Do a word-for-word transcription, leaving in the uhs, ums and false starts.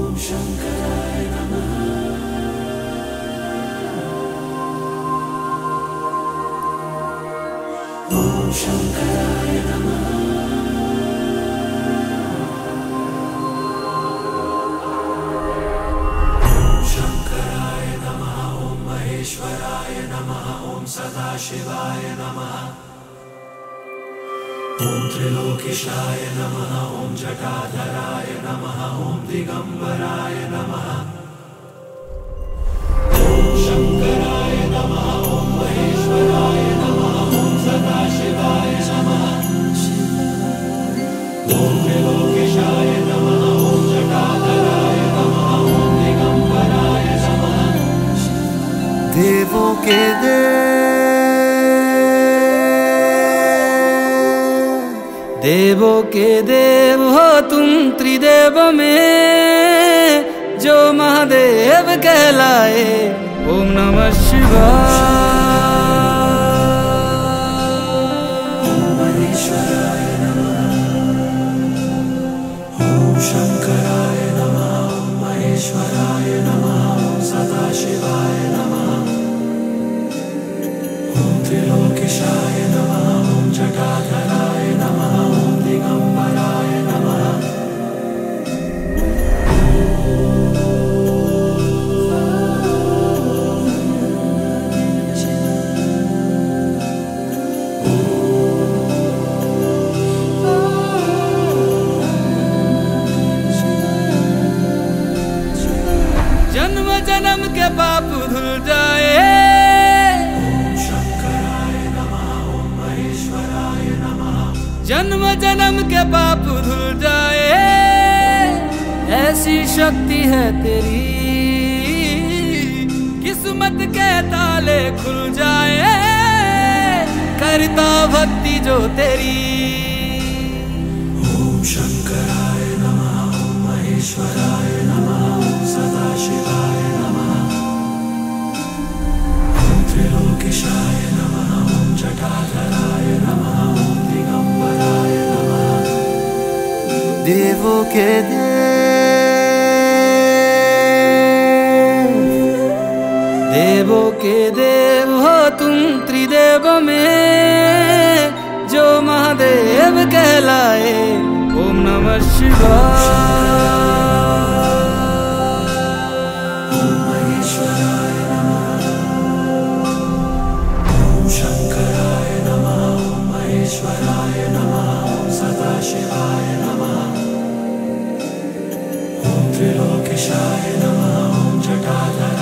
शिवाय नमः। ओम त्रिलोकेशाय नमः। ओम जटाधराय नमः। ओम दिगंबराय नमः। ओम शंकराय नमः। ओम महेश्वराय नमः। ओम सदाशिवाय नमः। ओम त्रिलोकेशाय नमः। ओम जटाधराय नमः। ओम दिगंबराय नमः। देवों के देव देवों के देव हो तुम त्रिदेव में जो महादेव कहलाए। ओम नमः शिवाय। ओम महेश्वराय नमः। ओम शंकराय नमः। ओम महेश्वराय नमः। ओम सदाशिवाय नमः। ओम त्रिलोकेशाय नमः। ओम जटाधराय नमः। ओम दिगंबराय नमः। जन्म जन्म के पाप धुल जाए। ओम शंकराय नमः। ओम महेश्वराय नमः। जन्म जन्म के पाप धुल जाए। ऐसी शक्ति है तेरी किस्मत के ताले खुल जाए। करता भक्ति जो तेरी। ओम शंकराय नमः। ओम महेश्वराय नमः। ओम सदाशिवाय नमः। ओम त्रिलोकेशाय नमः। ओम जटाधराय नमः। ओम दिगंबराय नमः। देवों के देव देवों के देव हो तुम त्रिदेव में जो महादेव कहलाए। ओम नमः शिवाय। ओम महेश्वराय नमः। ओम शंकराय नमः। ओम महेश्वराय नमः। ओम सदाशिवाय नमः। ओम त्रिलोकेशाय नमः। ओम जटाधराय